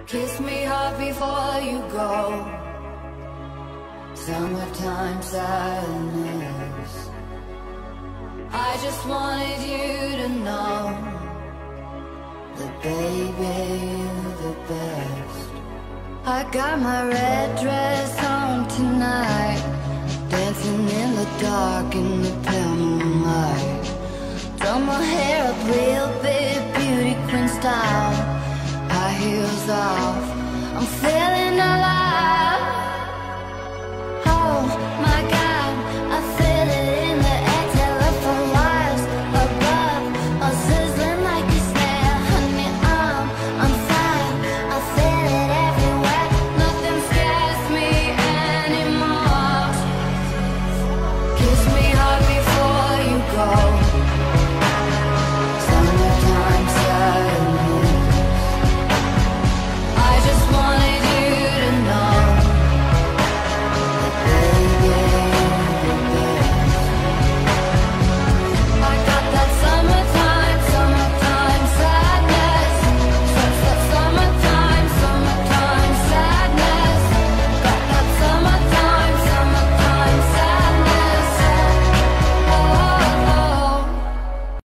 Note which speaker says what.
Speaker 1: Kiss me hard before you go. Summertime sadness. I just wanted you to know that baby, you're the best. I got my red dress on tonight, dancing in the dark in the pale moonlight. Done my hair up real big, beauty queen style, high heels off. I'm feeling